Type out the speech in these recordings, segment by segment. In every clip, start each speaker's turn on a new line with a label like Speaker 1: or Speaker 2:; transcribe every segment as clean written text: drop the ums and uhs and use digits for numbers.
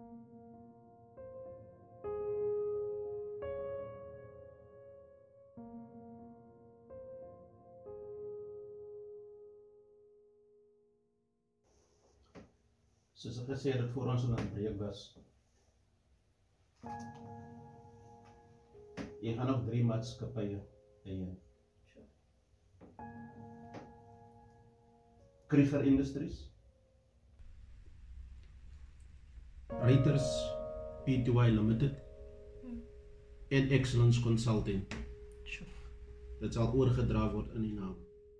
Speaker 1: Soos ek gesê het voor ons in 'n breek was. Jy gaan ook 3 maatskappye hê. Creefer Industries, Writers Pty Limited en Excellence Consulting. Dit sal oorgedra word in die naam.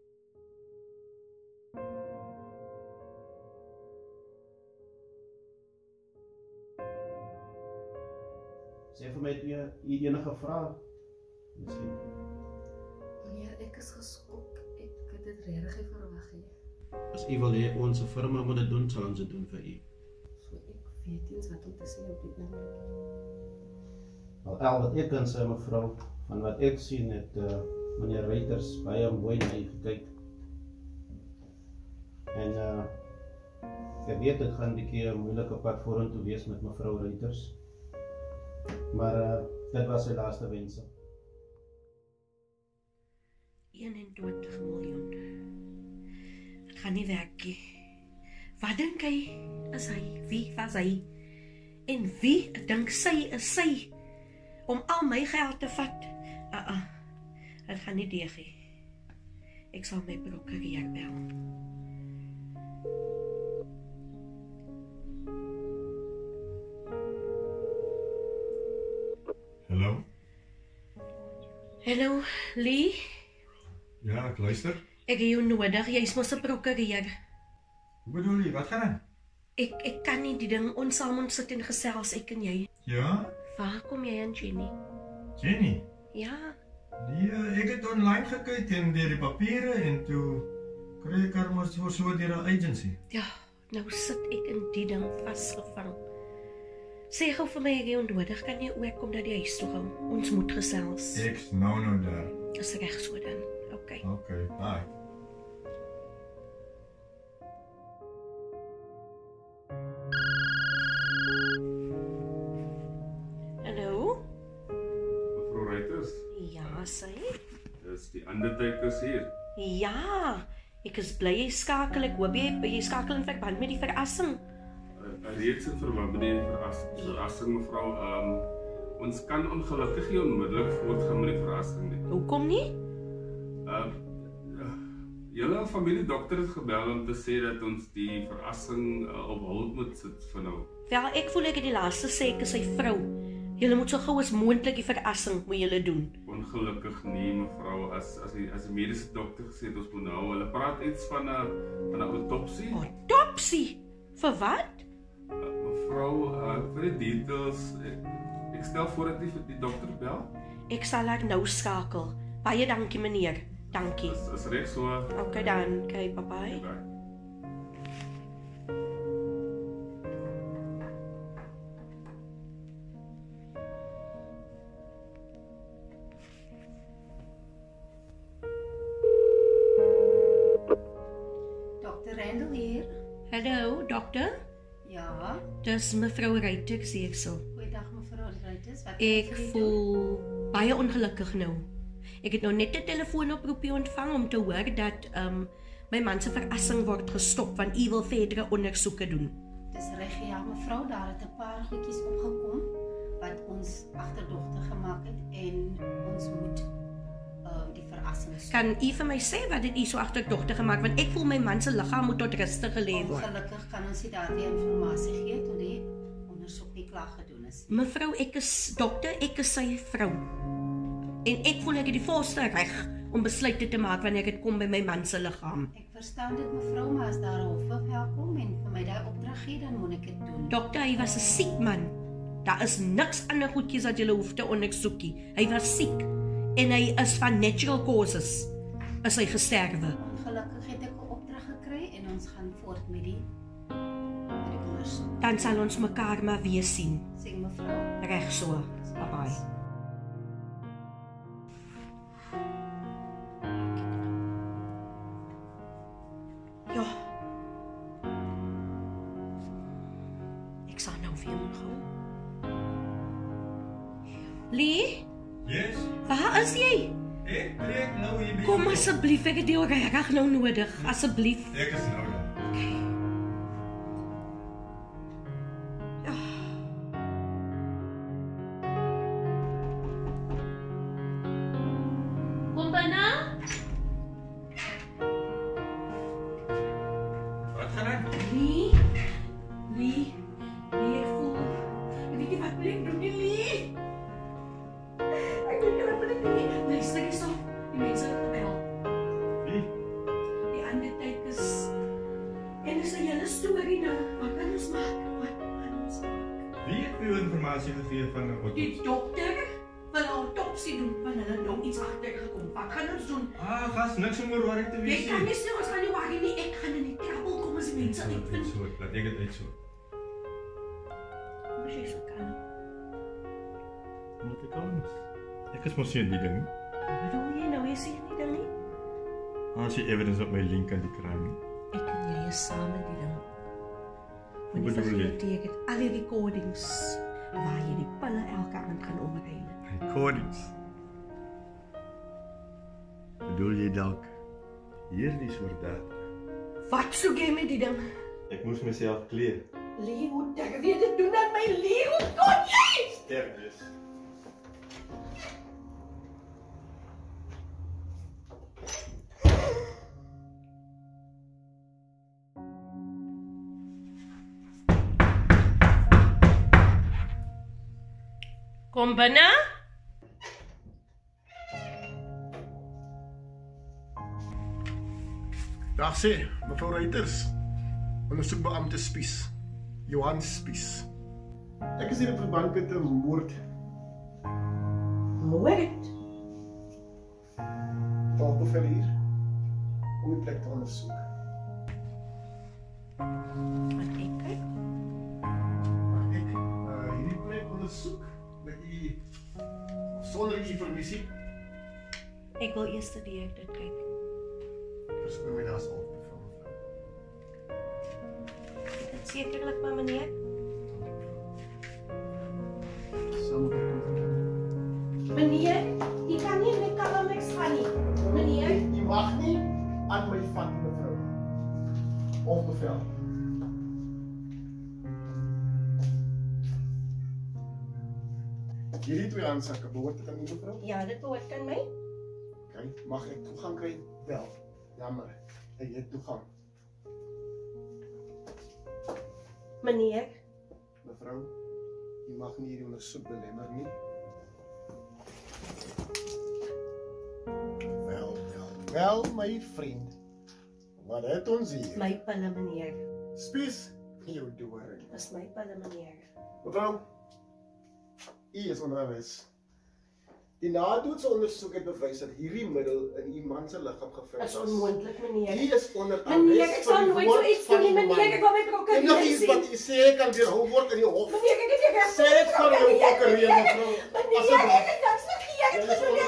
Speaker 1: Sê vir my, het jy enige vrae? Miskien.
Speaker 2: Meneer, ek is geskok. Ek het dit regtig nie verwag nie.
Speaker 1: As u wil hê ons firma moet dit doen, sal ons dit doen vir u.
Speaker 2: So ek weet nie wat om te sê op dit oomblik.
Speaker 1: Al wat ek kan sê, mevrou, van wat ek sien het meneer Reuters baie mooi na u gekyk. En ek weet dit gaan 'n bietjie 'n moeilike pad vorentoe wees met mevrou Reuters. Maar dit was sy laaste wense.
Speaker 3: 21 miljoen. Het gaan nie werk nie. Wat dink hy is hy? Wie was hy? En wie dink sy is sy? Om al my geld te vat? Het gaan nie deeg nie. Ek sal my prokureur bel.
Speaker 4: Hallo?
Speaker 3: Hallo, Lee?
Speaker 4: Ja, ek luister.
Speaker 3: Ek het jou nodig, jy is mos 'n prokureur.
Speaker 4: Hoe bedoel jy, wat gaan aan?
Speaker 3: Ek kan nie die ding, ons sal moet sit en gesels, ek en jy.
Speaker 4: Ja?
Speaker 3: Waar kom jy aan, Jenny?
Speaker 4: Jenny?
Speaker 3: Ja,
Speaker 4: Nee, ek het online gekyk en deur die papiere en toe kry ek haar mos so deur 'n agency.
Speaker 3: ja, nou sit ek in die ding vasgevang. Sê gou vir my, ek het jou nodig, kan jy ook kom na die huis toe gaan? Ons moet gesels.
Speaker 4: Ek's nou daar.
Speaker 3: Is reg so dan, okay.
Speaker 4: Okay, bye.
Speaker 3: Hallo?
Speaker 5: Mevrou Reuters,
Speaker 3: Ja, sy?
Speaker 5: is die undertakers hier.
Speaker 3: Ja, ek is bly jy skakel, ek hoop jy skakel in verband met die verrassing.
Speaker 5: Reeds in verband met die verrassing, mevrou. Ons kan ongelukkig nie onmiddellik voortgaan met die verrassing nie.
Speaker 3: Hoekom nie?
Speaker 5: Julle familiedokter het gebel om te sê dat ons die verrassing op hold moet sit vir nou.
Speaker 3: Wel, ek voel ek het die laaste sê ek is sy vrou. Julle moet so gou as moontlik die verrassing moet julle doen.
Speaker 5: Ongelukkig nie, mevrou. As die mediese dokter gesê het ons moet nou, hulle praat iets van 'n autopsie.
Speaker 3: Autopsie? Vir wat?
Speaker 5: Mevrou, vir die details, ek stel voor dat jy vir die dokter bel.
Speaker 3: Ek sal haar nou skakel. Baie dankie meneer. Dankie.
Speaker 5: Is reg so.
Speaker 3: Okay dan, okay, bye bye.
Speaker 5: Bye.
Speaker 2: Dr. Randall hier.
Speaker 3: Hallo, dokter?
Speaker 2: Ja.
Speaker 3: Dis mevrou Reuters hier so.
Speaker 2: Goeiedag mevrou Reuters. Wat
Speaker 3: Ek voel baie ongelukkig nou. Ek het nou net 'n telefoonoproepie ontvang om te hoor dat my man se verrassing word gestop want u wil verdere ondersoeke doen.
Speaker 2: Dis reg, ja mevrou, daar het 'n paar goedjies opgekom wat ons agterdogtig gemaak het en ons moet die verrassing stop.
Speaker 3: Kan u vir my sê wat dit u so agterdogtig gemaak want ek voel my man se liggaam moet tot rus gelê word.
Speaker 2: Ongelukkig kan ons nie daardie inligting gee tot die ondersoek nie klaar gedoen is.
Speaker 3: Mevrou, ek is dokter, ek is sy vrou. En ek voel ek het die volste reg om besluite te maak wanneer dit kom by my man se liggaam.
Speaker 2: Ek verstaan dit mevrou, maar as daar 'n hofbevel kom en vir my daai opdrag gee, dan moet ek dit doen.
Speaker 3: Dokter, hy was 'n siek man. Daar is niks ander goedjies wat jy hoef te ondersoek nie. Hy was siek en hy is van natural causes. Is hy gesterwe?
Speaker 2: Ongelukkig het ek 'n opdrag gekry en ons gaan voort met die ondersoek.
Speaker 3: Dan sal ons mekaar maar weer sien.
Speaker 2: Sien mevrou.
Speaker 3: Reg so. Bye bye. Ja. Ek sal nou weer moet gaan. Lee,
Speaker 4: Yes?
Speaker 3: waar is jy?
Speaker 4: Ek trek nou hier by.
Speaker 3: Kom asseblief, ek het jou regtig nou nodig. Asseblief.
Speaker 4: Ek is nou daar.
Speaker 3: Kom binne.
Speaker 4: Wat gaan aan?
Speaker 3: Lee, ek voel. Ek weet nie wat wil ek doen nie, Lee. Ek weet nie wat wil ek doen nie. Luister eens op, die mense het gebel.
Speaker 4: Wie?
Speaker 3: Die ander tyd is... En is 'n hele storie nou. Wat kan ons maak? Wat kan ons maak?
Speaker 4: Wie het u informasie gegee van 'n
Speaker 3: Die
Speaker 4: autopsie?
Speaker 3: dokter wil 'n autopsie doen van hulle dom iets agtergekom. Wat gaan ons doen?
Speaker 4: Gas, niks om oor worry te
Speaker 3: Jy
Speaker 4: wees
Speaker 3: kan
Speaker 4: nie.
Speaker 3: nie sê ons gaan nie worry nie. Ek gaan in die trouble kom as die mense
Speaker 4: Laat
Speaker 3: uitvind.
Speaker 4: dit so, laat ek dit uitsoek.
Speaker 3: Kom jy so kan.
Speaker 4: Moet ek kalms? Ek is mos nie in die ding.
Speaker 3: Wat bedoel jy nou? Jy sê nie ding nie.
Speaker 4: As jy evidence op my link kan die kry nie.
Speaker 3: Ek en jy is saam met die ding.
Speaker 4: Hoe bedoel jy?
Speaker 3: Ek het al die recordings waar jy die pille elke aand gaan omruil.
Speaker 4: Recordings. Bedoel jy dalk hierdie soort data?
Speaker 3: Wat soek jy met die ding?
Speaker 4: Ek moes myself kleer.
Speaker 3: Lee, hoe dink jy dit doen aan my Lee? Hoe kon jy?
Speaker 4: Sterk wees.
Speaker 3: Kom binne.
Speaker 6: Dag sê, mevrou Reuters. Ondersoekbeampte Spies. Johan Spies. Ek is hier in verband met 'n moord.
Speaker 3: Moord?
Speaker 6: Taalbevel hier om die plek te ondersoek.
Speaker 3: Wat ek kyk?
Speaker 6: Maar ek hierdie plek ondersoek met u sonder u permissie.
Speaker 3: Ek wil eers direk dit kyk.
Speaker 6: Verskoon my daar's al bevel mevrou.
Speaker 3: Dit sekerlik maar meneer. Meneer, jy kan nie met kalmeks gaan nie. Meneer,
Speaker 6: U mag nie aan my vat mevrou. Of bevel. Hierdie twee handsakke behoort dit aan u mevrou?
Speaker 3: ja, dit behoort aan my.
Speaker 6: Okay, mag ek toegang kry? Wel, jammer. Ek het toegang.
Speaker 3: Meneer,
Speaker 6: Mevrou, u mag nie hierdie ondersoek belemmer nie. Wel, my vriend. Wat het ons hier?
Speaker 3: my pille meneer.
Speaker 6: Spies, jou doring.
Speaker 3: Dis my pille meneer.
Speaker 6: Mevrou, u is onder arrest. Die nadoetsondersoek het bewys dat hierdie middel in u man se liggaam gevind
Speaker 3: Is onmoontlik meneer.
Speaker 6: U is onder arrest.
Speaker 3: Meneer, ek sal nooit so iets doen nie meneer. Ek wil my prokureur
Speaker 6: En nog iets
Speaker 3: sien.
Speaker 6: wat u sê kan weerhou word in die hof.
Speaker 3: Meneer, ek het nie reg.
Speaker 6: Sê dit van jou prokureur mevrou.
Speaker 3: Meneer, ek het niks verkeerd
Speaker 6: Jy is
Speaker 3: gedoen.